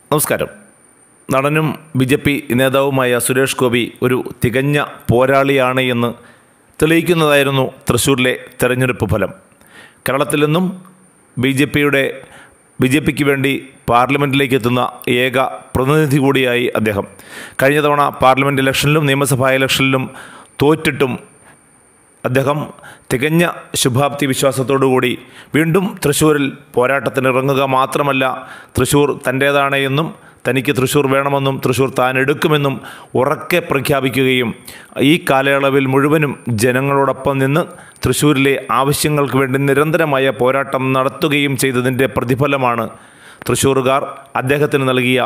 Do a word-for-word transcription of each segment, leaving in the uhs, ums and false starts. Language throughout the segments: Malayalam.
നമസ്കാരം. നടനും ബി ജെ പി നേതാവുമായ സുരേഷ് ഗോപി ഒരു തികഞ്ഞ പോരാളിയാണ് എന്ന് തെളിയിക്കുന്നതായിരുന്നു തൃശ്ശൂരിലെ തെരഞ്ഞെടുപ്പ് ഫലം. കേരളത്തിൽ നിന്നും ബി ജെ പിയുടെ ബി ജെ പിക്ക് വേണ്ടി പാർലമെൻറ്റിലേക്ക് എത്തുന്ന ഏക പ്രതിനിധി കൂടിയായി അദ്ദേഹം. കഴിഞ്ഞ തവണ പാർലമെൻറ്റ് ഇലക്ഷനിലും നിയമസഭാ ഇലക്ഷനിലും തോറ്റിട്ടും അദ്ദേഹം തികഞ്ഞ ശുഭാപ്തി വിശ്വാസത്തോടുകൂടി വീണ്ടും തൃശ്ശൂരിൽ പോരാട്ടത്തിനിറങ്ങുക മാത്രമല്ല, തൃശ്ശൂർ തൻ്റേതാണ് എന്നും തനിക്ക് തൃശ്ശൂർ വേണമെന്നും തൃശ്ശൂർ താൻ എടുക്കുമെന്നും ഉറക്കെ പ്രഖ്യാപിക്കുകയും ഈ കാലയളവിൽ മുഴുവനും ജനങ്ങളോടൊപ്പം നിന്ന് തൃശ്ശൂരിലെ ആവശ്യങ്ങൾക്ക് വേണ്ടി നിരന്തരമായ പോരാട്ടം നടത്തുകയും ചെയ്തതിൻ്റെ പ്രതിഫലമാണ് തൃശ്ശൂറുകാർ അദ്ദേഹത്തിന് നൽകിയ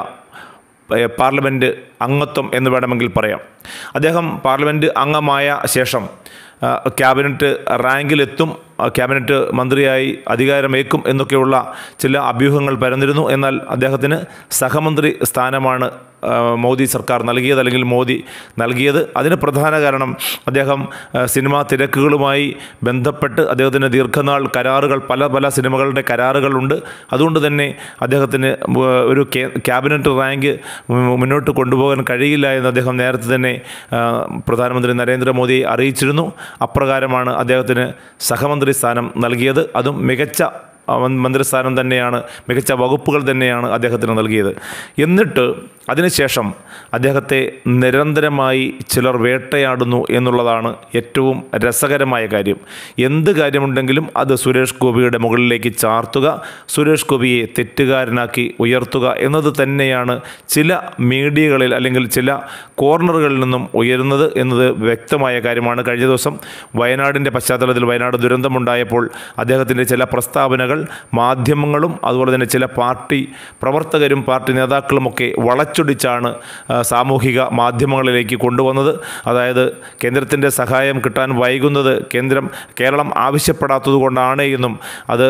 പാർലമെൻറ്റ് അംഗത്വം എന്ന് വേണമെങ്കിൽ പറയാം. അദ്ദേഹം പാർലമെൻറ്റ് അംഗമായ ശേഷം ക്യാബിനറ്റ് റാങ്കിലെത്തും, ക്യാബിനറ്റ് മന്ത്രിയായി അധികാരമേക്കും എന്നൊക്കെയുള്ള ചില അഭ്യൂഹങ്ങൾ പരന്നിരുന്നു. എന്നാൽ അദ്ദേഹത്തിന് സഹമന്ത്രി സ്ഥാനമാണ് മോദി സർക്കാർ നൽകിയത്, അല്ലെങ്കിൽ മോദി നൽകിയത്. അതിന് പ്രധാന കാരണം അദ്ദേഹം സിനിമാ തിരക്കുകളുമായി ബന്ധപ്പെട്ട് അദ്ദേഹത്തിന് ദീർഘനാൾ കരാറുകൾ, പല പല സിനിമകളുടെ കരാറുകളുണ്ട്. അതുകൊണ്ട് തന്നെ അദ്ദേഹത്തിന് ഒരു ക്യാബിനറ്റ് റാങ്ക് മുന്നോട്ട് കൊണ്ടുപോകാൻ കഴിയില്ല എന്ന് അദ്ദേഹം നേരത്തെ തന്നെ പ്രധാനമന്ത്രി നരേന്ദ്രമോദിയെ അറിയിച്ചിരുന്നു. അപ്രകാരമാണ് അദ്ദേഹത്തിന് സഹമന്ത്രി സ്ഥാനം നൽകിയത്. അതും മികച്ച മന്ത്രിസ്ഥാനം തന്നെയാണ്, മികച്ച വകുപ്പുകൾ തന്നെയാണ് അദ്ദേഹത്തിന് നൽകിയത്. എന്നിട്ട് അതിനുശേഷം അദ്ദേഹത്തെ നിരന്തരമായി ചിലർ വേട്ടയാടുന്നു എന്നുള്ളതാണ് ഏറ്റവും രസകരമായ കാര്യം. എന്ത് കാര്യമുണ്ടെങ്കിലും അത് സുരേഷ് ഗോപിയുടെ മുകളിലേക്ക് ചാർത്തുക, സുരേഷ് ഗോപിയെ തെറ്റുകാരനാക്കി ഉയർത്തുക എന്നത് തന്നെയാണ് ചില മീഡിയകളിൽ അല്ലെങ്കിൽ ചില കോർണറുകളിൽ നിന്നും ഉയരുന്നത് എന്നത് വ്യക്തമായ കാര്യമാണ്. കഴിഞ്ഞ ദിവസം വയനാടിൻ്റെ പശ്ചാത്തലത്തിൽ, വയനാട് ദുരന്തമുണ്ടായപ്പോൾ അദ്ദേഹത്തിൻ്റെ ചില പ്രസ്താവനകൾ മാധ്യമങ്ങളും അതുപോലെ തന്നെ ചില പാർട്ടി പ്രവർത്തകരും പാർട്ടി നേതാക്കളുമൊക്കെ വളച്ചൊടിച്ചാണ് സാമൂഹിക മാധ്യമങ്ങളിലേക്ക് കൊണ്ടുവന്നത്. അതായത് കേന്ദ്രത്തിൻ്റെ സഹായം കിട്ടാൻ വൈകുന്നത് കേന്ദ്രം കേരളം ആവശ്യപ്പെടാത്തത് കൊണ്ടാണ് എന്നും അത്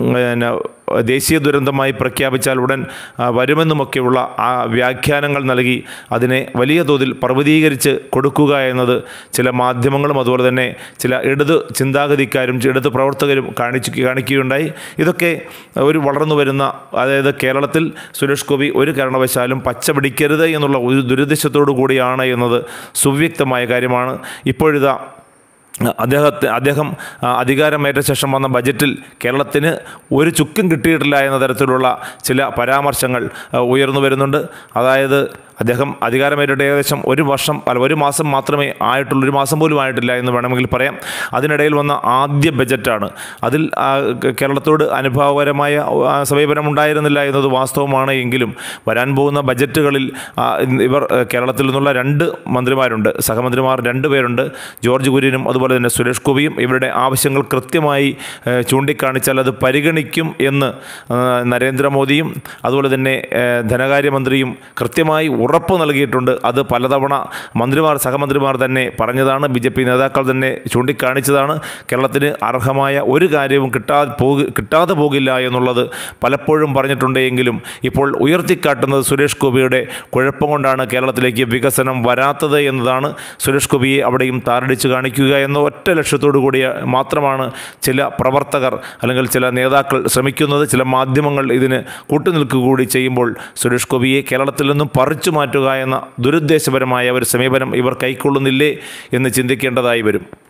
ദേശീയ ദുരന്തമായി പ്രഖ്യാപിച്ചാൽ ഉടൻ വരുമെന്നുമൊക്കെയുള്ള ആ വ്യാഖ്യാനങ്ങൾ നൽകി അതിനെ വലിയ തോതിൽ പർവ്വതീകരിച്ച് കൊടുക്കുക എന്നത് ചില മാധ്യമങ്ങളും അതുപോലെ തന്നെ ചില ഇടത് ചിന്താഗതിക്കാരും ഇടത് പ്രവർത്തകരും കാണിച്ചു കാണിക്കുകയുണ്ടായി. ഇതൊക്കെ ഒരു വളർന്നു വരുന്ന, അതായത് കേരളത്തിൽ സുരേഷ് ഗോപി ഒരു കാരണവശാലും പച്ച പിടിക്കരുത് എന്നുള്ള ഒരു ദുരുദ്ദേശത്തോടു കൂടിയാണ് എന്നത് സുവ്യക്തമായ കാര്യമാണ്. ഇപ്പോഴിതാ അദ്ദേഹത്തെ അദ്ദേഹം അധികാരമേറ്റ ശേഷം വന്ന ബജറ്റിൽ കേരളത്തിന് ഒരു ചുക്കും കിട്ടിയിട്ടില്ല എന്ന തരത്തിലുള്ള ചില പരാമർശങ്ങൾ ഉയർന്നു വരുന്നുണ്ട്. അതായത് അദ്ദേഹം അധികാരമേറ്റിട്ട് ഏകദേശം ഒരു വർഷം അല്ല ഒരു മാസം മാത്രമേ ആയിട്ടുള്ളൂ, ഒരു മാസം പോലും ആയിട്ടില്ല എന്ന് വേണമെങ്കിൽ പറയാം. അതിനിടയിൽ വന്ന ആദ്യ ബജറ്റാണ്. അതിൽ കേരളത്തോട് അനുഭാവപരമായ സമീപനം ഉണ്ടായിരുന്നില്ല എന്നത് വാസ്തവമാണ്. എങ്കിലും വരാൻ പോകുന്ന ബജറ്റുകളിൽ ഇവർ കേരളത്തിൽ നിന്നുള്ള രണ്ട് മന്ത്രിമാരുണ്ട്, സഹമന്ത്രിമാർ രണ്ട് പേരുണ്ട്, ജോർജ് കുര്യനും അതുപോലെ തന്നെ സുരേഷ് ഗോപിയും. ഇവരുടെ ആവശ്യങ്ങൾ കൃത്യമായി ചൂണ്ടിക്കാണിച്ചാൽ അത് പരിഗണിക്കും എന്ന് നരേന്ദ്രമോദിയും അതുപോലെ തന്നെ ധനകാര്യമന്ത്രിയും കൃത്യമായി ഉറപ്പ് നൽകിയിട്ടുണ്ട്. അത് പലതവണ മന്ത്രിമാർ സഹമന്ത്രിമാർ തന്നെ പറഞ്ഞതാണ്, ബി ജെ പി നേതാക്കൾ തന്നെ ചൂണ്ടിക്കാണിച്ചതാണ്. കേരളത്തിന് അർഹമായ ഒരു കാര്യവും കിട്ടാതെ പോക കിട്ടാതെ പോകില്ല എന്നുള്ളത് പലപ്പോഴും പറഞ്ഞിട്ടുണ്ട്. എങ്കിലും ഇപ്പോൾ ഉയർത്തിക്കാട്ടുന്നത് സുരേഷ് ഗോപിയുടെ കുഴപ്പം കൊണ്ടാണ് കേരളത്തിലേക്ക് വികസനം വരാത്തത് എന്നതാണ്. സുരേഷ് ഗോപിയെ അവിടെയും താറടിച്ച് കാണിക്കുക എന്ന ഒറ്റ ലക്ഷ്യത്തോടു കൂടി മാത്രമാണ് ചില പ്രവർത്തകർ അല്ലെങ്കിൽ ചില നേതാക്കൾ ശ്രമിക്കുന്നത്. ചില മാധ്യമങ്ങൾ ഇതിന് കൂട്ടുനിൽക്കുക കൂടി ചെയ്യുമ്പോൾ സുരേഷ് ഗോപിയെ കേരളത്തിൽ നിന്നും പറിച്ചു മാറ്റുക എന്ന ദുരുദ്ദേശപരമായ ഒരു സമീപനം ഇവർ കൈക്കൊള്ളുന്നില്ലേ എന്ന് ചിന്തിക്കേണ്ടതായി വരും.